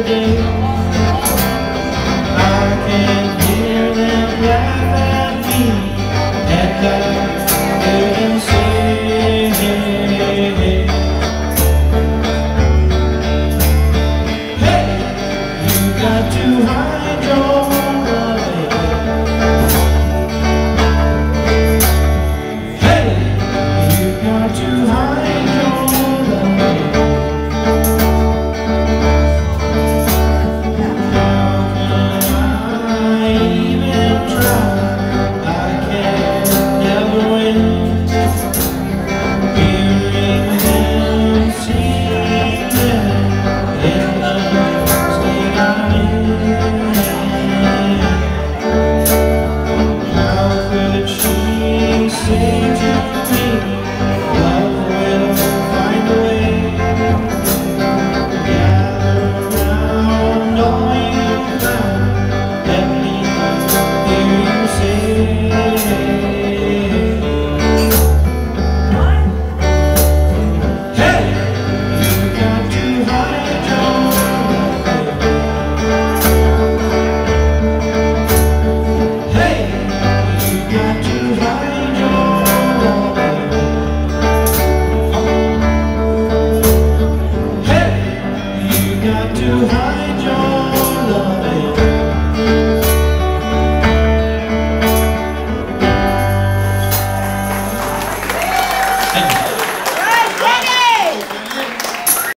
every day. I can hear them laugh at me, and I hear them say, hey, you got to hide your love. Hey, you got to hide your love. Say